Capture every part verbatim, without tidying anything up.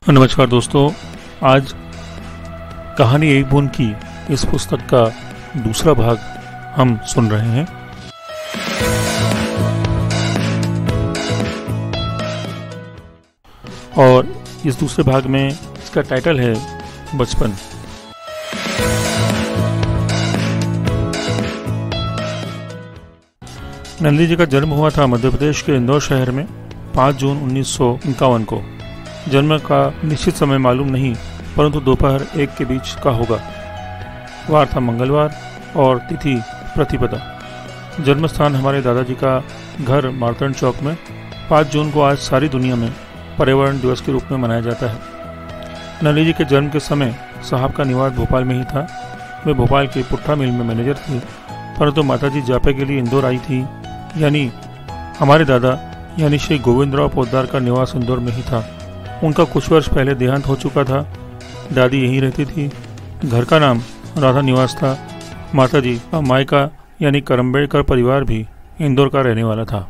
नमस्कार दोस्तों, आज कहानी एक बूंद की इस पुस्तक का दूसरा भाग हम सुन रहे हैं। और इस दूसरे भाग में इसका टाइटल है बचपन। नंदी जी का जन्म हुआ था मध्य प्रदेश के इंदौर शहर में पाँच जून उन्नीस सौ इक्यावन को। जन्म का निश्चित समय मालूम नहीं, परंतु दोपहर एक के बीच का होगा। वार था मंगलवार और तिथि प्रतिपदा। जन्म स्थान हमारे दादाजी का घर मार्तंड चौक में। पाँच जून को आज सारी दुनिया में पर्यावरण दिवस के रूप में मनाया जाता है। नंदी जी के जन्म के समय साहब का निवास भोपाल में ही था। वे भोपाल के पुट्ठा मिल में मैनेजर थे, परंतु माताजी जापे के लिए इंदौर आई थी। यानी हमारे दादा यानी श्री गोविंदराव पोद्दार का निवास इंदौर में ही था। उनका कुछ वर्ष पहले देहांत हो चुका था। दादी यहीं रहती थी। घर का नाम राधा निवास था। माताजी का मायका यानी करम्बेडकर परिवार भी इंदौर का रहने वाला था।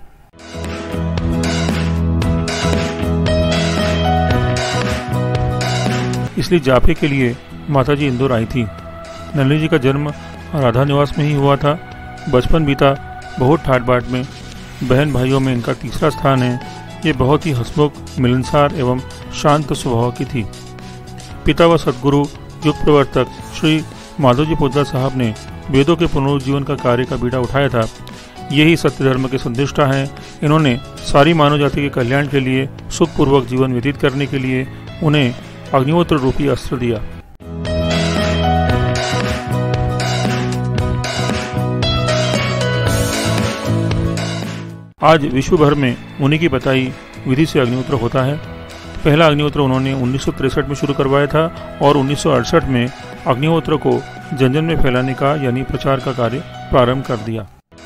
इसलिए जापे के लिए माताजी इंदौर आई थी। नलिनी जी का जन्म राधा निवास में ही हुआ था। बचपन बीता बहुत ठाट बाट में। बहन भाइयों में इनका तीसरा स्थान है। ये बहुत ही हंसमुख, मिलनसार एवं शांत स्वभाव की थी। पिता व सद्गुरु युग प्रवर्तक श्री माधोजी पोद्दार साहब ने वेदों के पुनरुज्जीवन का कार्य का बीड़ा उठाया था। यही सत्य धर्म के संदिष्टा हैं। इन्होंने सारी मानव जाति के कल्याण के लिए, सुखपूर्वक जीवन व्यतीत करने के लिए उन्हें अग्निहोत्र रूपी अस्त्र दिया। आज विश्व भर में उन्हीं की बताई विधि से अग्निहोत्र होता है। पहला अग्निहोत्र उन्होंने उन्नीस सौ तिरसठ में शुरू करवाया था और उन्नीस सौ अड़सठ में अग्निहोत्र को जन जन में फैलाने का यानी प्रचार का कार्य प्रारंभ कर दिया।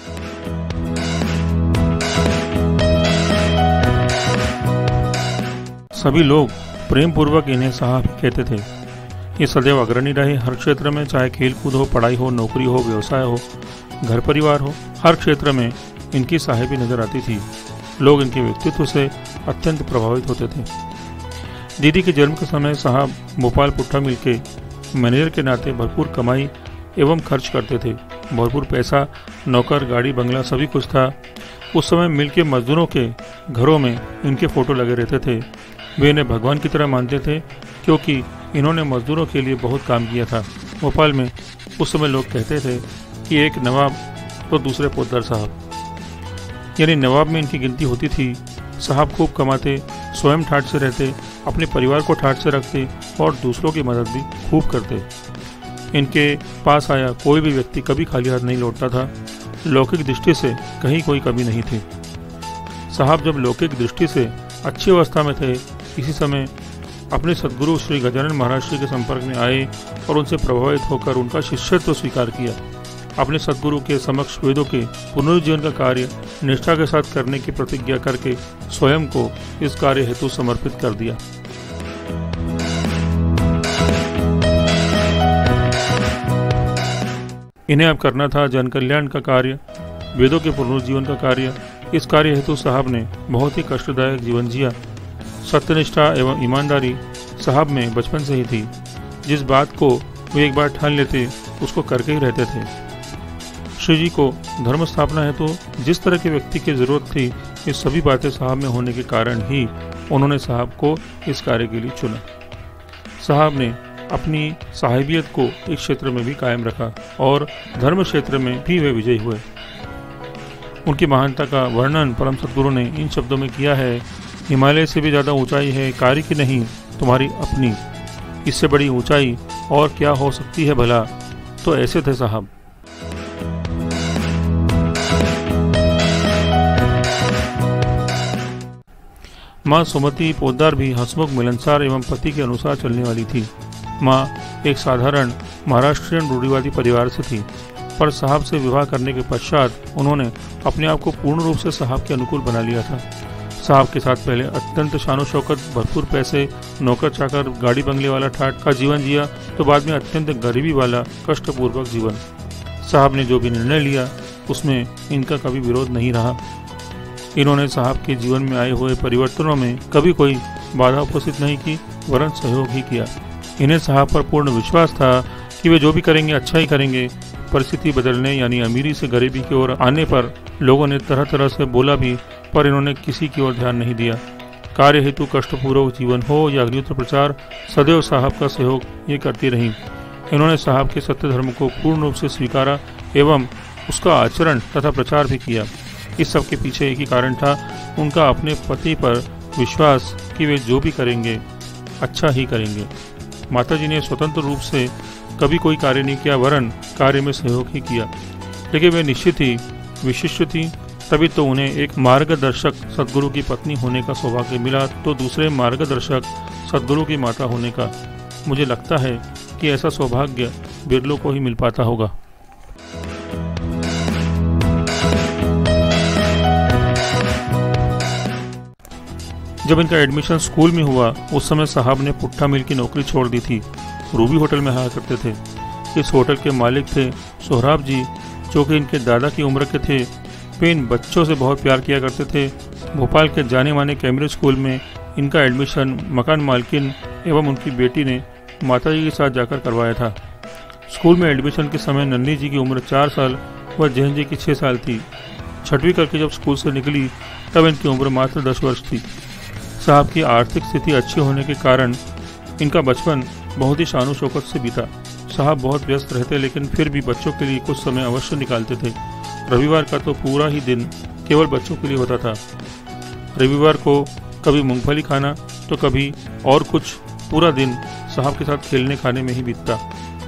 सभी लोग प्रेम पूर्वक इन्हें साहब कहते थे। ये सदैव अग्रणी रहे हर क्षेत्र में, चाहे खेल कूद हो, पढ़ाई हो, नौकरी हो, व्यवसाय हो, घर परिवार हो, हर क्षेत्र में इनकी साहिबी नजर आती थी। लोग इनके व्यक्तित्व से अत्यंत प्रभावित होते थे। दीदी के जन्म के समय साहब भोपाल पुट्ठा मिल के मैनेजर के नाते भरपूर कमाई एवं खर्च करते थे। भरपूर पैसा, नौकर, गाड़ी, बंगला सभी कुछ था। उस समय मिल के मजदूरों के घरों में इनके फोटो लगे रहते थे। वे इन्हें भगवान की तरह मानते थे क्योंकि इन्होंने मजदूरों के लिए बहुत काम किया था। भोपाल में उस समय लोग कहते थे कि एक नवाब तो दूसरे पोद्दार साहब, यानी नवाब में इनकी गिनती होती थी। साहब खूब कमाते, स्वयं ठाट से रहते, अपने परिवार को ठाट से रखते और दूसरों की मदद भी खूब करते। इनके पास आया कोई भी व्यक्ति कभी खाली हाथ नहीं लौटता था। लौकिक दृष्टि से कहीं कोई कमी नहीं थी। साहब जब लौकिक दृष्टि से अच्छी अवस्था में थे, इसी समय अपने सद्गुरु श्री गजानन महाराज जी के संपर्क में आए और उनसे प्रभावित होकर उनका शिष्यत्व स्वीकार किया। अपने सद्गुरु के समक्ष वेदों के पुनरुज्जीवन का कार्य निष्ठा के साथ करने की प्रतिज्ञा करके स्वयं को इस कार्य हेतु समर्पित कर दिया। इन्हें अब करना था जन कल्याण का कार्य, वेदों के पुनरुज्जीवन का कार्य। इस कार्य हेतु साहब ने बहुत ही कष्टदायक जीवन जिया। सत्यनिष्ठा एवं ईमानदारी साहब में बचपन से ही थी। जिस बात को वे एक बार ठान लेते उसको करके ही रहते थे। श्री जी को धर्म स्थापना है तो जिस तरह के व्यक्ति की जरूरत थी, ये सभी बातें साहब में होने के कारण ही उन्होंने साहब को इस कार्य के लिए चुना। साहब ने अपनी साहिबियत को इस क्षेत्र में भी कायम रखा और धर्म क्षेत्र में भी वे विजयी हुए। उनकी महानता का वर्णन परम सद्गुरु ने इन शब्दों में किया है, हिमालय से भी ज्यादा ऊंचाई है कार्य की नहीं तुम्हारी अपनी, इससे बड़ी ऊंचाई और क्या हो सकती है भला। तो ऐसे थे साहब। माँ सुमति पोद्दार भी हंसमुख, मिलनसार एवं पति के अनुसार चलने वाली थी। माँ एक साधारण महाराष्ट्रियन रूढ़िवादी परिवार से थी, पर साहब से विवाह करने के पश्चात उन्होंने अपने आप को पूर्ण रूप से साहब के अनुकूल बना लिया था। साहब के साथ पहले अत्यंत शानो शौकत, भरपूर पैसे, नौकर चाकर, गाड़ी बंगले वाला ठाट का जीवन जिया, तो बाद में अत्यंत गरीबी वाला कष्टपूर्वक जीवन। साहब ने जो भी निर्णय लिया उसमें इनका कभी विरोध नहीं रहा। इन्होंने साहब के जीवन में आए हुए परिवर्तनों में कभी कोई बाधा उपस्थित नहीं की, वरन सहयोग ही किया। इन्हें साहब पर पूर्ण विश्वास था कि वे जो भी करेंगे अच्छा ही करेंगे। परिस्थिति बदलने यानी अमीरी से गरीबी की ओर आने पर लोगों ने तरह तरह से बोला भी, पर इन्होंने किसी की ओर ध्यान नहीं दिया। कार्य हेतु कष्टपूर्वक जीवन हो या अग्निहोत्र प्रचार, सदैव साहब का सहयोग ये करती रहीं। इन्होंने साहब के सत्य धर्म को पूर्ण रूप से स्वीकारा एवं उसका आचरण तथा प्रचार भी किया। इस सब के पीछे एक ही कारण था, उनका अपने पति पर विश्वास कि वे जो भी करेंगे अच्छा ही करेंगे। माताजी ने स्वतंत्र रूप से कभी कोई कार्य नहीं किया, वरन कार्य में सहयोग ही किया। लेकिन वे निश्चित ही विशिष्ट थी, तभी तो उन्हें एक मार्गदर्शक सद्गुरु की पत्नी होने का सौभाग्य मिला, तो दूसरे मार्गदर्शक सद्गुरु की माता होने का। मुझे लगता है कि ऐसा सौभाग्य बिरलों को ही मिल पाता होगा। जब इनका एडमिशन स्कूल में हुआ, उस समय साहब ने पुट्ठा मिल की नौकरी छोड़ दी थी। रूबी होटल में रहा करते थे। इस होटल के मालिक थे सोहराब जी, जो कि इनके दादा की उम्र के थे। वे इन बच्चों से बहुत प्यार किया करते थे। भोपाल के जाने माने कैम्ब्रिज स्कूल में इनका एडमिशन मकान मालकिन एवं उनकी बेटी ने माताजी के साथ जाकर करवाया था। स्कूल में एडमिशन के समय नन्नी जी की उम्र चार साल व जैन जी की छः साल थी। छठवीं करके जब स्कूल से निकली, तब इनकी उम्र मात्र दस वर्ष थी। साहब की आर्थिक स्थिति अच्छी होने के कारण इनका बचपन बहुत ही शानो शौकत से बीता। साहब बहुत व्यस्त रहते, लेकिन फिर भी बच्चों के लिए कुछ समय अवश्य निकालते थे। रविवार का तो पूरा ही दिन केवल बच्चों के लिए होता था। रविवार को कभी मूंगफली खाना तो कभी और कुछ, पूरा दिन साहब के साथ खेलने खाने में ही बीतता।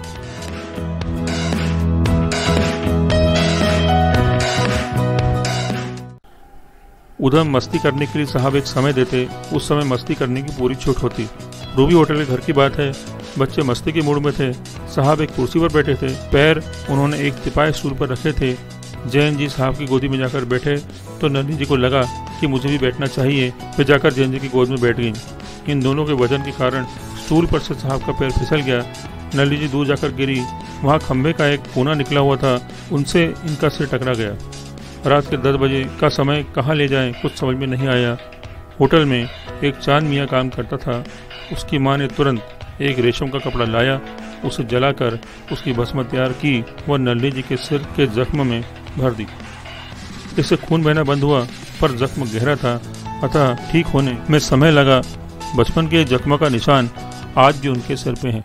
उधर मस्ती करने के लिए साहब एक समय देते, उस समय मस्ती करने की पूरी छूट होती। रूबी होटल के घर की बात है, बच्चे मस्ती के मूड में थे। साहब एक कुर्सी पर बैठे थे, पैर उन्होंने एक तिपाही स्टूल पर रखे थे। जैन जी साहब की गोदी में जाकर बैठे तो नन्नी जी को लगा कि मुझे भी बैठना चाहिए। वे जाकर जैन जी की गोद में बैठ गईं। इन दोनों के वजन के कारण स्टूल पर से साहब का पैर फिसल गया। नन्नी जी दूर जाकर गिरी। वहाँ खंभे का एक कोना निकला हुआ था, उनसे इनका सिर टकरा गया। रात के दस बजे का समय कहाँ ले जाएं, कुछ समझ में नहीं आया। होटल में एक चांद मियाँ काम करता था। उसकी माँ ने तुरंत एक रेशम का कपड़ा लाया, उसे जलाकर उसकी भस्म तैयार की व नन्नी जी के सिर के जख्म में भर दी। इससे खून बहना बंद हुआ, पर जख्म गहरा था, अतः ठीक होने में समय लगा। बचपन के जख्म का निशान आज भी उनके सिर पे है।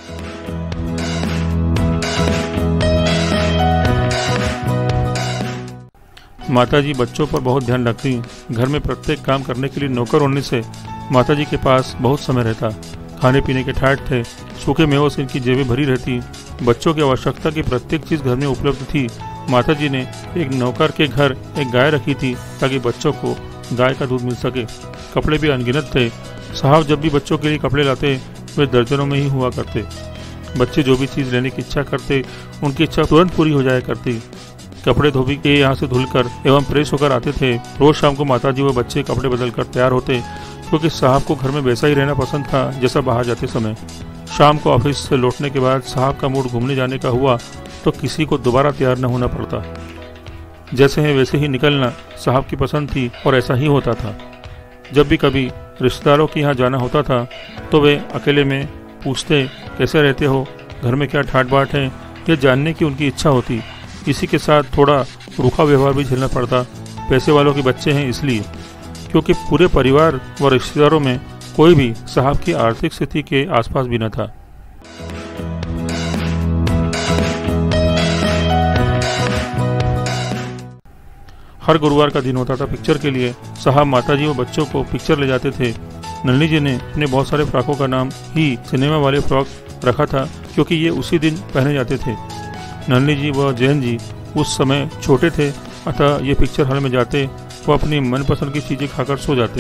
माताजी बच्चों पर बहुत ध्यान रखती। घर में प्रत्येक काम करने के लिए नौकर होने से माताजी के पास बहुत समय रहता। खाने पीने के ठाट थे, सूखे मेवों से इनकी जेबें भरी रहती। बच्चों की आवश्यकता की प्रत्येक चीज घर में उपलब्ध थी। माताजी ने एक नौकर के घर एक गाय रखी थी, ताकि बच्चों को गाय का दूध मिल सके। कपड़े भी अनगिनत थे। साहब जब भी बच्चों के लिए कपड़े लाते, वे दर्जनों में ही हुआ करते। बच्चे जो भी चीज लेने की इच्छा करते, उनकी इच्छा तुरंत पूरी हो जाया करती। कपड़े धोबी के यहाँ से धुलकर एवं प्रेस होकर आते थे। रोज शाम को माताजी व बच्चे कपड़े बदलकर तैयार होते, क्योंकि साहब को घर में वैसा ही रहना पसंद था जैसा बाहर जाते समय। शाम को ऑफिस से लौटने के बाद साहब का मूड घूमने जाने का हुआ तो किसी को दोबारा तैयार न होना पड़ता। जैसे है वैसे ही निकलना साहब की पसंद थी और ऐसा ही होता था। जब भी कभी रिश्तेदारों के यहाँ जाना होता था तो वे अकेले में पूछते, कैसे रहते हो, घर में क्या ठाट बाट है, ये जानने की उनकी इच्छा होती। इसी के साथ थोड़ा रूखा व्यवहार भी झेलना पड़ता। पैसे वालों के बच्चे हैं इसलिए, क्योंकि पूरे परिवार व रिश्तेदारों में कोई भी साहब की आर्थिक स्थिति के आसपास भी न था। हर गुरुवार का दिन होता था पिक्चर के लिए। साहब माताजी व बच्चों को पिक्चर ले जाते थे। नन्नी जी ने अपने बहुत सारे फ्रॉकों का नाम ही सिनेमा वाले फ्रॉक रखा था, क्योंकि ये उसी दिन पहने जाते थे। नन्नी जी व जैन जी उस समय छोटे थे, अतः ये पिक्चर हॉल में जाते वो अपनी मनपसंद की चीजें खाकर सो जाते।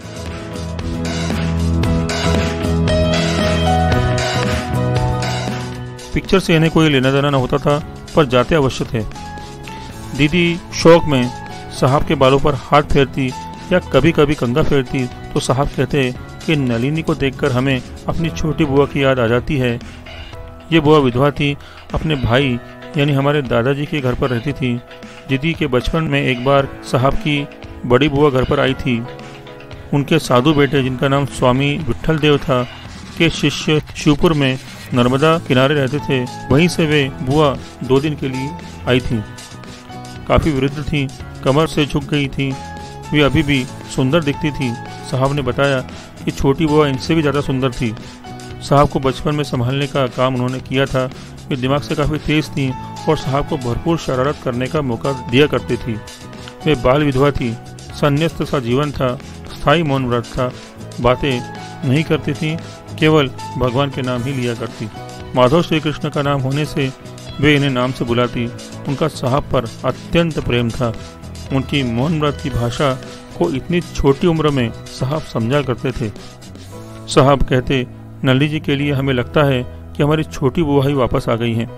पिक्चर से इन्हें कोई लेना देना न होता था, पर जाते अवश्य थे। दीदी शौक में साहब के बालों पर हाथ फेरती या कभी कभी कंघा फेरती तो साहब कहते कि नलिनी को देखकर हमें अपनी छोटी बुआ की याद आ जाती है। ये बुआ विधवा थी, अपने भाई यानी हमारे दादाजी के घर पर रहती थी। दीदी के बचपन में एक बार साहब की बड़ी बुआ घर पर आई थी। उनके साधु बेटे, जिनका नाम स्वामी विट्ठल देव था, के शिष्य शिवपुर में नर्मदा किनारे रहते थे। वहीं से वे बुआ दो दिन के लिए आई थीं। काफी वृद्ध थीं, कमर से झुक गई थीं। वे अभी भी सुंदर दिखती थीं। साहब ने बताया कि छोटी बुआ इनसे भी ज्यादा सुंदर थी। साहब को बचपन में संभालने का काम उन्होंने किया था। वे दिमाग से काफी तेज थीं और साहब को भरपूर शरारत करने का मौका दिया करती थी। वे बाल विधवा थी। संन्यास्त सा जीवन था। स्थायी मौन व्रत था। बातें नहीं करती थी, केवल भगवान के नाम ही लिया करती। माधव श्री कृष्ण का नाम होने से वे इन्हें नाम से बुलाती। उनका साहब पर अत्यंत प्रेम था। उनकी मौन व्रत की भाषा को इतनी छोटी उम्र में साहब समझा करते थे। साहब कहते, नल्ली जी के लिए हमें लगता है कि हमारी छोटी बुआ ही वापस आ गई हैं।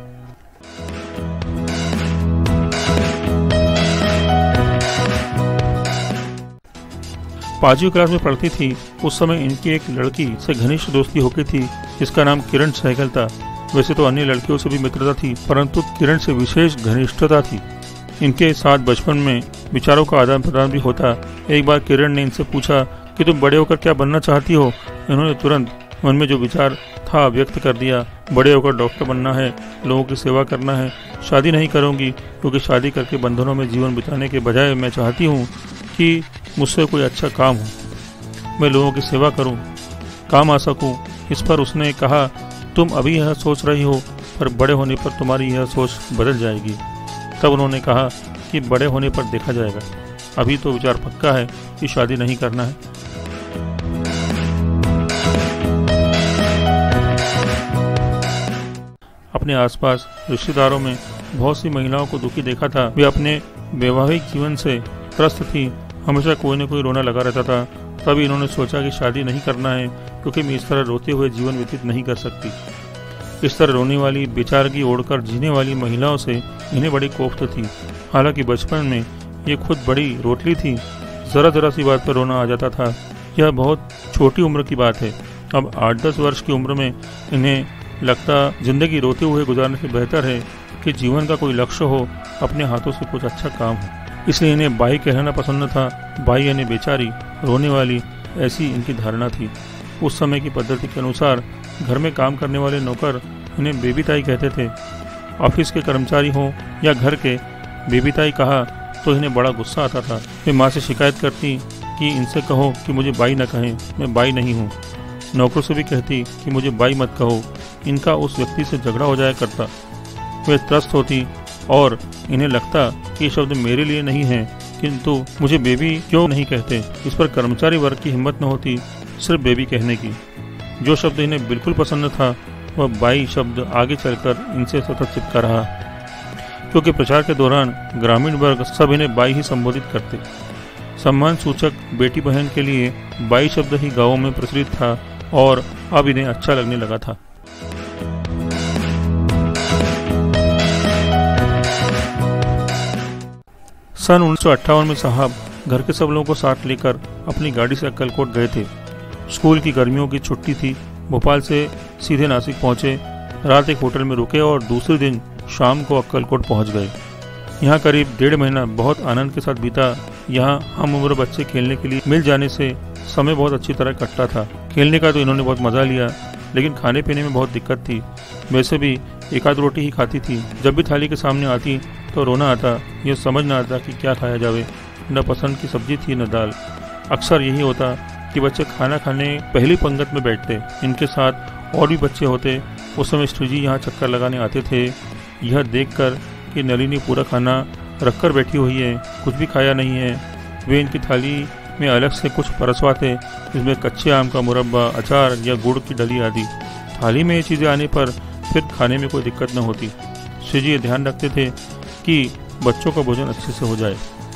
पांचवी क्लास में पढ़ती थी उस समय इनकी एक लड़की से घनिष्ठ दोस्ती हो गई थी, जिसका नाम किरण सहगल था। वैसे तो अन्य लड़कियों से भी मित्रता थी, परंतु किरण से विशेष घनिष्ठता थी। इनके साथ बचपन में विचारों का आदान प्रदान भी होता। एक बार किरण ने इनसे पूछा कि तुम बड़े होकर क्या बनना चाहती हो। इन्होंने तुरंत मन में जो विचार था व्यक्त कर दिया। बड़े होकर डॉक्टर बनना है, लोगों की सेवा करना है। शादी नहीं करूंगी, क्योंकि शादी करके बंधनों में जीवन बिताने के बजाय मैं चाहती हूँ कि मुझसे कोई अच्छा काम हो, मैं लोगों की सेवा करूं, काम आ सकूं। इस पर उसने कहा, तुम अभी यह सोच रही हो, पर बड़े होने पर तुम्हारी यह सोच बदल जाएगी। तब उन्होंने कहा कि बड़े होने पर देखा जाएगा, अभी तो विचार पक्का है कि शादी नहीं करना है। अपने आसपास रिश्तेदारों में बहुत सी महिलाओं को दुखी देखा था। वे अपने वैवाहिक जीवन से त्रस्त थी। हमेशा कोई न कोई रोना लगा रहता था। तभी इन्होंने सोचा कि शादी नहीं करना है, क्योंकि मैं इस तरह रोते हुए जीवन व्यतीत नहीं कर सकती। इस तरह रोने वाली, बेचारगी ओढ़कर जीने वाली महिलाओं से इन्हें बड़ी कोफ्त थी। हालांकि बचपन में ये खुद बड़ी रोटली थी। जरा जरा सी बात पर रोना आ जाता था। यह बहुत छोटी उम्र की बात है। अब आठ दस वर्ष की उम्र में इन्हें लगता जिंदगी रोते हुए गुजारने से बेहतर है कि जीवन का कोई लक्ष्य हो, अपने हाथों से कुछ अच्छा काम हो। इसलिए इन्हें बाई कहना पसंद था। बाई यानी बेचारी, रोने वाली, ऐसी इनकी धारणा थी। उस समय की पद्धति के अनुसार घर में काम करने वाले नौकर इन्हें बेबी ताई कहते थे। ऑफिस के कर्मचारी हों या घर के, बेबी ताई कहा तो इन्हें बड़ा गुस्सा आता था। वे माँ से शिकायत करती कि इनसे कहो कि मुझे बाई न कहें, मैं बाई नहीं हूँ। नौकरों से भी कहती कि मुझे बाई मत कहो, इनका उस व्यक्ति से झगड़ा हो जाया करता। वे त्रस्त होती और इन्हें लगता कि ये शब्द मेरे लिए नहीं है, किंतु मुझे बेबी क्यों नहीं कहते। इस पर कर्मचारी वर्ग की हिम्मत न होती सिर्फ बेबी कहने की। जो शब्द इन्हें बिल्कुल पसंद था वह बाई शब्द आगे चलकर इनसे सतत चिपका रहा, क्योंकि प्रचार के दौरान ग्रामीण वर्ग सब इन्हें बाई ही संबोधित करते। सम्मान सूचक बेटी बहन के लिए बाई शब्द ही गाँवों में प्रचलित था और अब इन्हें अच्छा लगने लगा था। सन उन्नीस सौ अट्ठावन में साहब घर के सब लोगों को साथ लेकर अपनी गाड़ी से अक्कलकोट गए थे। स्कूल की गर्मियों की छुट्टी थी। भोपाल से सीधे नासिक पहुंचे। रात एक होटल में रुके और दूसरे दिन शाम को अक्कलकोट पहुंच गए। यहाँ करीब डेढ़ महीना बहुत आनंद के साथ बीता। यहाँ हम उम्र बच्चे खेलने के लिए मिल जाने से समय बहुत अच्छी तरह कटता था। खेलने का तो इन्होंने बहुत मजा लिया, लेकिन खाने पीने में बहुत दिक्कत थी। वैसे भी एक आध रोटी ही खाती थी। जब भी थाली के सामने आती तो रोना आता। यह समझ न आता कि क्या खाया जावे। न पसंद की सब्जी थी न दाल। अक्सर यही होता कि बच्चे खाना खाने पहली पंगत में बैठते। इनके साथ और भी बच्चे होते। उस समय श्री जी यहाँ चक्कर लगाने आते थे। यह देखकर कि नलिनी पूरा खाना रखकर बैठी हुई है, कुछ भी खाया नहीं है, वे इनकी थाली में अलग से कुछ परसवाते, जिसमें कच्चे आम का मुरब्बा, अचार या गुड़ की डली आदि। थाली में ये चीज़ें आने पर फिर खाने में कोई दिक्कत न होती। श्री जी ध्यान रखते थे कि बच्चों का भोजन अच्छे से हो जाए।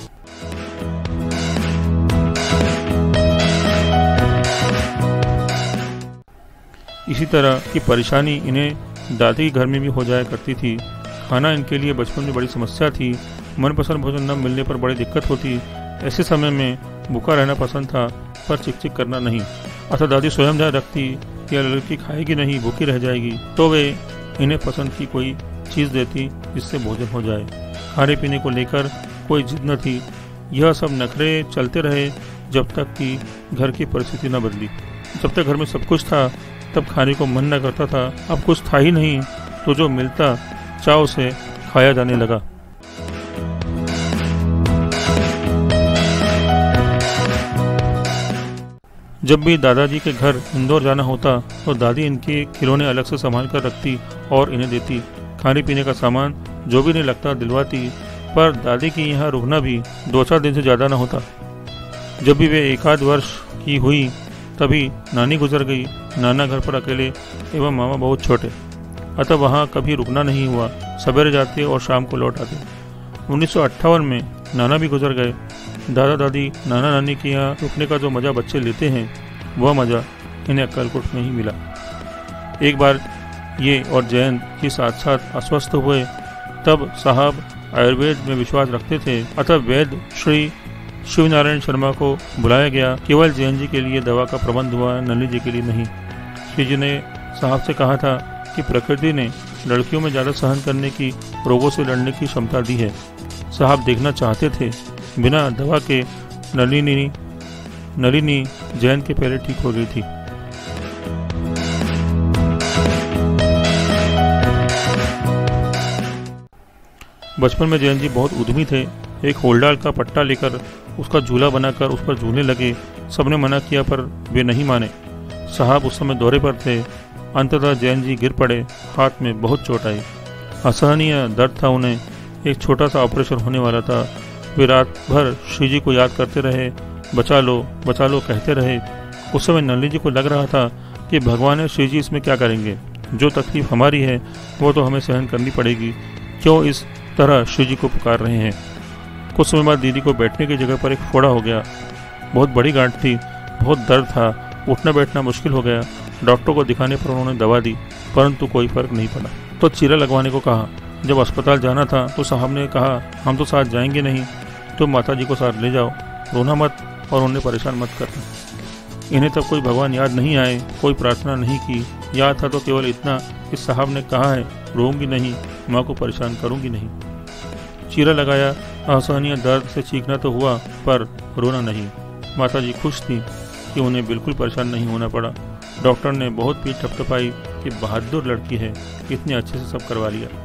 इसी तरह की परेशानी इन्हें दादी के घर में भी हो जाया करती थी। खाना इनके लिए बचपन में बड़ी समस्या थी। मनपसंद भोजन न मिलने पर बड़ी दिक्कत होती। ऐसे समय में भूखा रहना पसंद था, पर चिक चिक करना नहीं। अतः दादी स्वयं ध्यान रखती कि लड़की खाएगी नहीं, भूखी रह जाएगी, तो वे इन्हें पसंद की कोई चीज़ देती जिससे भोजन हो जाए। खाने पीने को लेकर कोई जिद न थी। यह सब नखरे चलते रहे जब तक कि घर की परिस्थिति न बदली। जब तक घर में सब कुछ था तब खाने को मन न करता था, अब कुछ था ही नहीं तो जो मिलता चाव से खाया जाने लगा। जब भी दादाजी के घर इंदौर जाना होता तो दादी इनके खिलौने अलग से संभाल कर रखती और इन्हें देती। खाने पीने का सामान जो भी नहीं लगता दिलवाती, पर दादी की यहाँ रुकना भी दो चार दिन से ज़्यादा न होता। जब भी वे एक आध वर्ष की हुई तभी नानी गुजर गई। नाना घर पर अकेले एवं मामा बहुत छोटे, अतः वहाँ कभी रुकना नहीं हुआ। सवेरे जाते और शाम को लौट आते। उन्नीस सौ अट्ठावन में नाना भी गुजर गए। दादा दादी नाना नानी के यहाँ रुकने का जो मज़ा बच्चे लेते हैं वह मज़ा इन्हें अक्कलकोट में ही मिला। एक बार ये और जयंत के साथ साथ अस्वस्थ हुए, तब साहब आयुर्वेद में विश्वास रखते थे, अतः वैद्य श्री शिवनारायण शर्मा को बुलाया गया। केवल जयंत जी के लिए दवा का प्रबंध हुआ, नली जी के लिए नहीं। श्री जी ने साहब से कहा था कि प्रकृति ने लड़कियों में ज़्यादा सहन करने की, रोगों से लड़ने की क्षमता दी है। साहब देखना चाहते थे बिना दवा के नलिनी नलिनी जयंत के पहले ठीक हो गई थी। बचपन में जयंत जी बहुत उद्यमी थे। एक होलडाल का पट्टा लेकर उसका झूला बनाकर उस पर झूलने लगे। सबने मना किया पर वे नहीं माने। साहब उस समय दौरे पर थे। अंततः जयंत जी गिर पड़े। हाथ में बहुत चोट आई। असहनीय दर्द था उन्हें। एक छोटा सा ऑपरेशन होने वाला था। वे रात भर श्री जी को याद करते रहे, बचा लो बचा लो कहते रहे। उस समय नलिनी जी को लग रहा था कि भगवान है, श्री जी इसमें क्या करेंगे। जो तकलीफ हमारी है वो तो हमें सहन करनी पड़ेगी, क्यों इस तरह श्री जी को पुकार रहे हैं। कुछ समय बाद दीदी को बैठने की जगह पर एक फोड़ा हो गया। बहुत बड़ी गांठ थी, बहुत दर्द था, उठना बैठना मुश्किल हो गया। डॉक्टर को दिखाने पर उन्होंने दवा दी, परंतु कोई फर्क नहीं पड़ा। तो चीरा लगवाने को कहा। जब अस्पताल जाना था तो साहब ने कहा, हम तो साथ जाएंगे नहीं, तुम माता जी को साथ ले जाओ, रोना मत और उन्हें परेशान मत करना। इन्हें तब कोई भगवान याद नहीं आए, कोई प्रार्थना नहीं की। याद था तो केवल इतना कि साहब ने कहा है, रोऊंगी नहीं, माँ को परेशान करूंगी नहीं। चीरा लगाया। असहनीय दर्द से चीखना तो हुआ पर रोना नहीं। माता जी खुश थी कि उन्हें बिल्कुल परेशान नहीं होना पड़ा। डॉक्टर ने बहुत पीठ थपथपाई कि बहादुर लड़की है, इतने अच्छे से सब करवा लिया।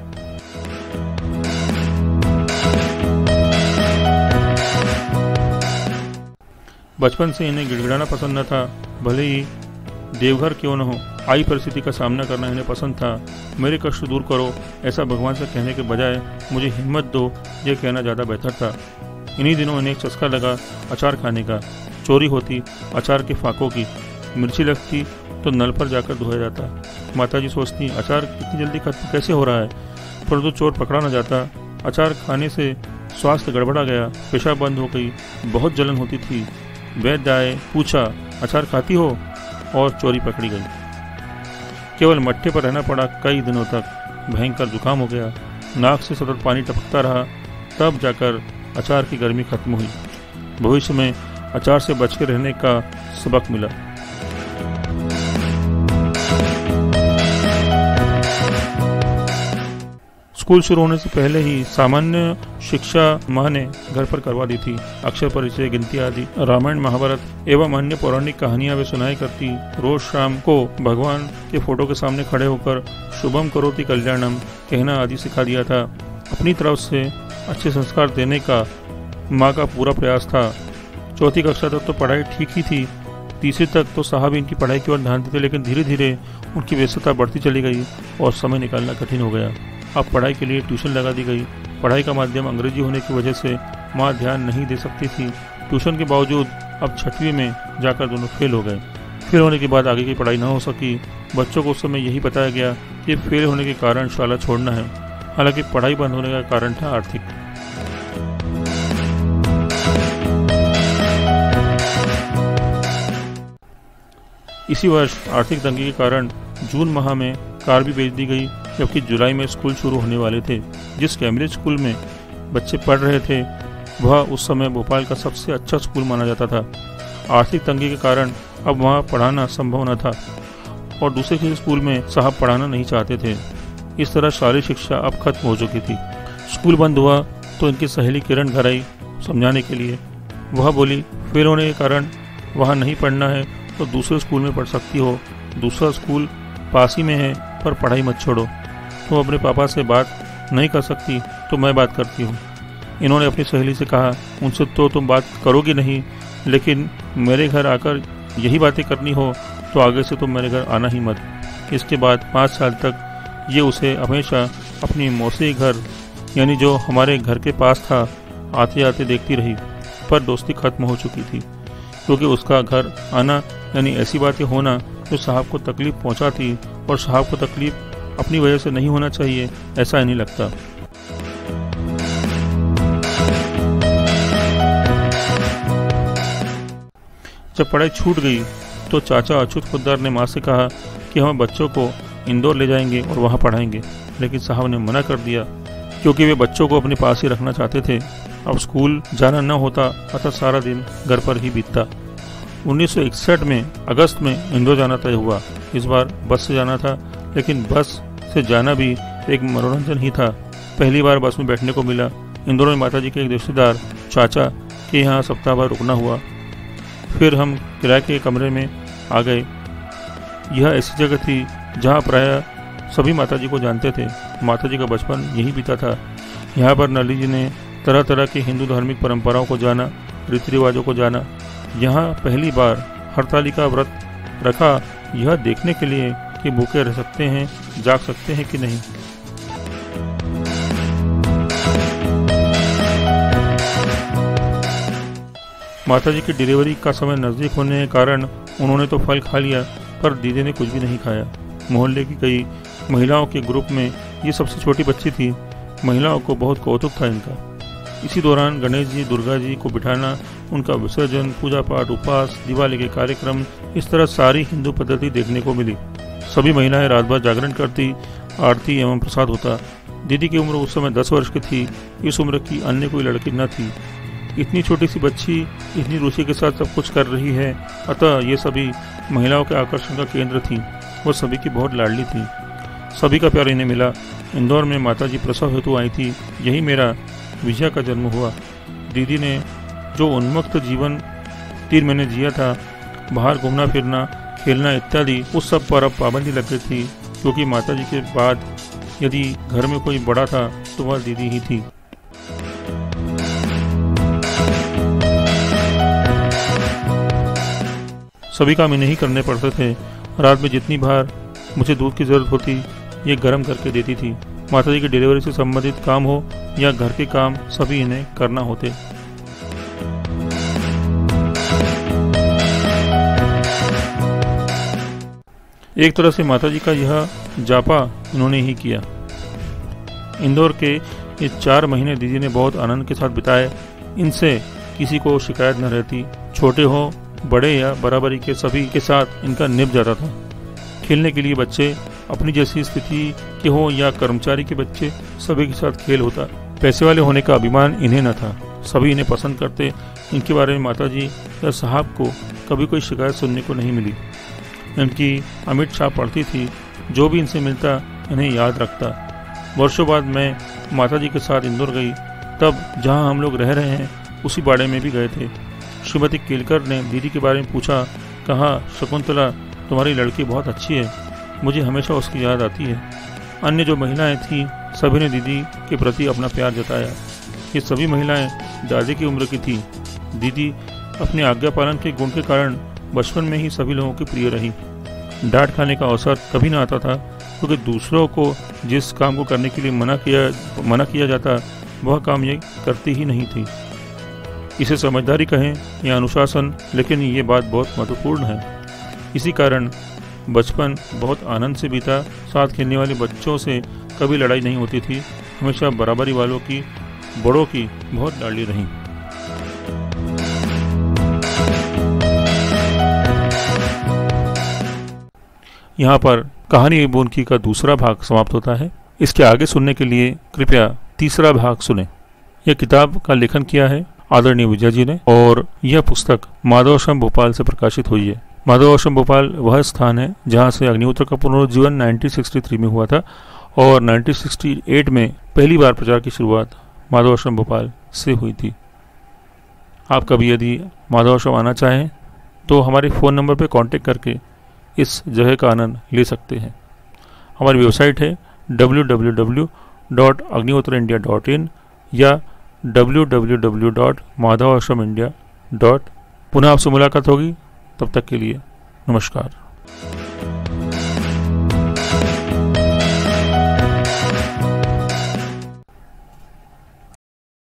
बचपन से इन्हें गिड़गिड़ाना पसंद न था, भले ही देवघर क्यों न हो। आई परिस्थिति का सामना करना इन्हें पसंद था। मेरे कष्ट दूर करो ऐसा भगवान से कहने के बजाय मुझे हिम्मत दो यह कहना ज़्यादा बेहतर था। इन्हीं दिनों इन्हें एक चस्का लगा अचार खाने का। चोरी होती अचार के फाकों की। मिर्ची लगती तो नल पर जाकर धोया जाता। माताजी सोचती अचार इतनी जल्दी खत्म कैसे हो रहा है, परंतु चोर पकड़ा न जाता। अचार खाने से स्वास्थ्य गड़बड़ा गया, पेशाब बंद हो गई, बहुत जलन होती थी। वैद्य आए, पूछा अचार खाती हो, और चोरी पकड़ी गई। केवल मट्टे पर रहना पड़ा कई दिनों तक। भयंकर जुकाम हो गया, नाक से सतत पानी टपकता रहा, तब जाकर अचार की गर्मी खत्म हुई। भविष्य में अचार से बच के रहने का सबक मिला। स्कूल शुरू होने से पहले ही सामान्य शिक्षा माँ ने घर पर करवा दी थी। अक्षर परिचय, गिनती आदि, रामायण महाभारत एवं अन्य पौराणिक कहानियां वे सुनाई करती। रोज शाम को भगवान के फोटो के सामने खड़े होकर शुभम करोति कल्याणम कहना आदि सिखा दिया था। अपनी तरफ से अच्छे संस्कार देने का माँ का पूरा प्रयास था। चौथी कक्षा तक तो पढ़ाई ठीक ही थी। तीसरी तक तो साहब इनकी पढ़ाई की ओर ध्यान देते, लेकिन धीरे धीरे उनकी व्यस्तता बढ़ती चली गई और समय निकालना कठिन हो गया। अब पढ़ाई के लिए ट्यूशन लगा दी गई। पढ़ाई का माध्यम अंग्रेजी होने की वजह से माँ ध्यान नहीं दे सकती थी। ट्यूशन के बावजूद अब छठवीं में जाकर दोनों फेल हो गए। फेल होने के बाद आगे की पढ़ाई न हो सकी। बच्चों को उस समय यही बताया गया कि फेल होने के कारण शाला छोड़ना है, हालांकि पढ़ाई बंद होने का कारण था आर्थिक। इसी वर्ष आर्थिक तंगी के कारण जून माह में कार भी बेच दी गई, जबकि जुलाई में स्कूल शुरू होने वाले थे। जिस कैम्ब्रिज स्कूल में बच्चे पढ़ रहे थे वह उस समय भोपाल का सबसे अच्छा स्कूल माना जाता था। आर्थिक तंगी के कारण अब वहाँ पढ़ाना संभव न था और दूसरे किसी स्कूल में साहब पढ़ाना नहीं चाहते थे। इस तरह शारीरिक शिक्षा अब खत्म हो चुकी थी। स्कूल बंद हुआ तो इनकी सहेली किरण घर आई समझाने के लिए। वह बोली, फेल होने के कारण वहाँ नहीं पढ़ना है तो दूसरे स्कूल में पढ़ सकती हो, दूसरा स्कूल पास ही में है, पर पढ़ाई मत छोड़ो। तुम अपने पापा से बात नहीं कर सकती तो मैं बात करती हूँ। इन्होंने अपनी सहेली से कहा, उनसे तो तुम बात करोगी नहीं, लेकिन मेरे घर आकर यही बातें करनी हो तो आगे से तुम मेरे घर आना ही मत। इसके बाद पाँच साल तक ये उसे हमेशा अपनी मौसी घर, यानी जो हमारे घर के पास था, आते आते देखती रही, पर दोस्ती खत्म हो चुकी थी, क्योंकि उसका घर आना यानी ऐसी बातें होना जो साहब को तकलीफ पहुंचाती, और साहब को तकलीफ अपनी वजह से नहीं होना चाहिए, ऐसा नहीं लगता। जब पढ़ाई छूट गई तो चाचा अच्युत पोद्दार ने माँ से कहा कि हम बच्चों को इंदौर ले जाएंगे और वहाँ पढ़ाएंगे, लेकिन साहब ने मना कर दिया, क्योंकि वे बच्चों को अपने पास ही रखना चाहते थे। अब स्कूल जाना न होता, अतः सारा दिन घर पर ही बीतता। उन्नीस सौ इकसठ में अगस्त में इंदौर जाना तय हुआ। इस बार बस से जाना था, लेकिन बस से जाना भी एक मनोरंजन ही था। पहली बार बस में बैठने को मिला। इंदौर में माताजी के एक रिश्तेदार चाचा के यहाँ सप्ताह भर रुकना हुआ। फिर हम किराए के कमरे में आ गए। यह ऐसी जगह थी जहाँ प्राय सभी माताजी को जानते थे। माताजी का बचपन यही बीता था। यहाँ पर नली जी ने तरह तरह की हिंदू धार्मिक परंपराओं को जाना, रीति रिवाजों को जाना। यहाँ पहली बार हरतालिका व्रत रखा, यह देखने के लिए कि भूखे रह सकते हैं, जाग सकते हैं कि नहीं। माताजी की डिलीवरी का समय नज़दीक होने के कारण उन्होंने तो फल खा लिया, पर दीदी ने कुछ भी नहीं खाया। मोहल्ले की कई महिलाओं के ग्रुप में ये सबसे छोटी बच्ची थी। महिलाओं को बहुत कौतुक था इनका। इसी दौरान गणेश जी, दुर्गा जी को बिठाना, उनका विसर्जन, पूजा पाठ, उपवास, दिवाली के कार्यक्रम, इस तरह सारी हिंदू पद्धति देखने को मिली। सभी महिलाएं रात भर जागरण करती, आरती एवं प्रसाद होता। दीदी की उम्र उस समय दस वर्ष की थी। इस उम्र की अन्य कोई लड़की न थी। इतनी छोटी सी बच्ची इतनी रुचि के साथ सब कुछ कर रही है, अतः ये सभी महिलाओं के आकर्षण का केंद्र थी। वो सभी की बहुत लाडली थी। सभी का प्यार इन्हें मिला। इंदौर में माताजी प्रसव हेतु आई थी। यही मेरा विजया का जन्म हुआ। दीदी ने जो उन्मुक्त जीवन तीन महीने जिया था, बाहर घूमना फिरना, खेलना इत्यादि, उस सब पर अब पाबंदी लग गई थी, क्योंकि माताजी के बाद यदि घर में कोई बड़ा था तो वह दीदी ही थी। सभी काम इन्हें ही करने पड़ते थे। रात में जितनी बार मुझे दूध की जरूरत होती, ये गर्म करके देती थी। माताजी की डिलीवरी से संबंधित काम हो या घर के काम, सभी इन्हें करना होते। एक तरह से माताजी का यह जापा इन्होंने ही किया। इंदौर के ये चार महीने दीदी ने बहुत आनंद के साथ बिताए। इनसे किसी को शिकायत न रहती। छोटे हो बड़े या बराबरी के सभी के साथ इनका निभ जाता था। खेलने के लिए बच्चे अपनी जैसी स्थिति के हो या कर्मचारी के बच्चे, सभी के साथ खेल होता। पैसे वाले होने का अभिमान इन्हें न था। सभी इन्हें पसंद करते। इनके बारे में माताजी या साहब को कभी कोई शिकायत सुनने को नहीं मिली। इनकी अमिट छाप पड़ती थी। जो भी इनसे मिलता इन्हें याद रखता। वर्षों बाद मैं माताजी के साथ इंदौर गई। तब जहाँ हम लोग रह रहे हैं उसी बाड़े में भी गए थे। श्रीमती केलकर ने दीदी के बारे में पूछा। कहा, शकुंतला तुम्हारी लड़की बहुत अच्छी है, मुझे हमेशा उसकी याद आती है। अन्य जो महिलाएं थीं सभी ने दीदी के प्रति अपना प्यार जताया। ये सभी महिलाएं दादी की उम्र की थी। दीदी अपने आज्ञा पालन के गुण के कारण बचपन में ही सभी लोगों की प्रिय रही। डांट खाने का अवसर कभी न आता था, क्योंकि दूसरों को जिस काम को करने के लिए मना किया मना किया जाता वह काम ये करती ही नहीं थी। इसे समझदारी कहें या अनुशासन, लेकिन ये बात बहुत महत्वपूर्ण है। इसी कारण बचपन बहुत आनंद से बीता। साथ खेलने वाले बच्चों से कभी लड़ाई नहीं होती थी। हमेशा बराबरी वालों की, बड़ों की बहुत लाडली रही। यहाँ पर कहानी बोनकी का दूसरा भाग समाप्त होता है। इसके आगे सुनने के लिए कृपया तीसरा भाग सुने। यह किताब का लेखन किया है आदरणीय विजय जी ने, और यह पुस्तक माधवाश्रम भोपाल से प्रकाशित हुई है। माधवाश्रम भोपाल वह स्थान है जहाँ से अग्निहोत्र का पुनरुज्जीवन उन्नीस सौ तिरसठ में हुआ था, और उन्नीस सौ अड़सठ में पहली बार प्रचार की शुरुआत माधवाश्रम भोपाल से हुई थी। आप कभी यदि माधव आश्रम आना चाहें तो हमारे फ़ोन नंबर पर कांटेक्ट करके इस जगह का आनंद ले सकते हैं। हमारी वेबसाइट है W W W dot Agnihotra India dot in या W W W dot Madhav Ashram India dot. पुनः आपसे मुलाकात होगी, तब तक के लिए नमस्कार।